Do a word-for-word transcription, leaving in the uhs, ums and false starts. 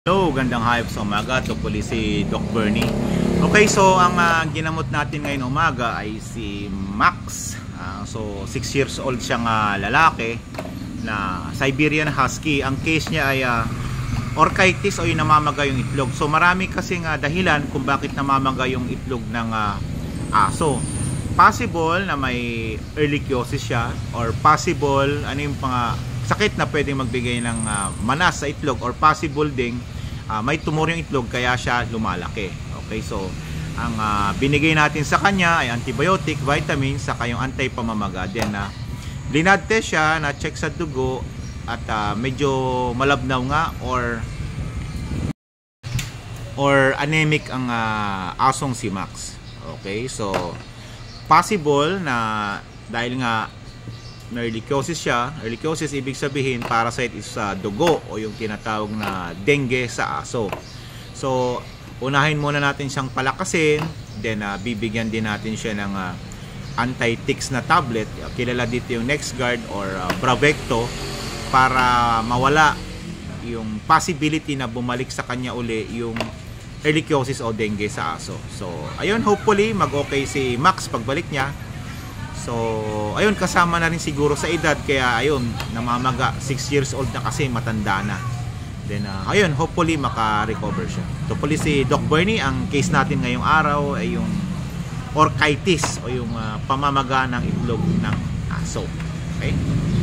Hello, gandang hayop sa umaga. Ito po si Doc Bernie. Okay, so ang uh, ginamot natin ngayon umaga ay si Max. Uh, so six years old siyang uh, lalaki na Siberian Husky. Ang case niya ay uh, orchitis o yung namamaga yung itlog. So marami kasing uh, dahilan kung bakit namamaga yung itlog ng uh, aso. Possible na may ehrlichiosis siya, or possible ano yung pang sakit na pwedeng magbigay ng uh, manas sa itlog, or possible ding uh, may tumor yung itlog kaya siya lumalaki. Okay, so ang uh, binigay natin sa kanya ay antibiotic, vitamins, saka yung anti-pamamaga. Then uh, blood test siya, na check sa dugo at uh, medyo malabnaw nga or or anemic ang uh, asong si Max. Okay, so possible na dahil nga ehrlichiosis siya. Ehrlichiosis ibig sabihin parasite is sa dugo o yung tinatawag na dengue sa aso. So unahin muna natin siyang palakasin, then uh, bibigyan din natin siya ng uh, anti-ticks na tablet. Kilala dito yung NexGard or uh, Bravecto, para mawala yung possibility na bumalik sa kanya uli yung ehrlichiosis o dengue sa aso. So ayun, hopefully mag-okay si Max pagbalik niya. So, ayun, kasama na rin siguro sa edad, kaya ayun, namamaga, six years old na kasi, matanda na. Then, uh, ayun, hopefully maka-recover siya. Ito po si Doc Bernie. Ang case natin ngayong araw ay yung orchitis o yung uh, pamamaga ng itlog ng aso. Okay?